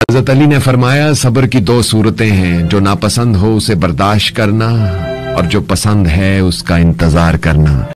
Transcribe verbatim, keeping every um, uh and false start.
हज़रत अली ने फरमाया, सब्र की दो सूरतें हैं, जो नापसंद हो उसे बर्दाश्त करना और जो पसंद है उसका इंतजार करना।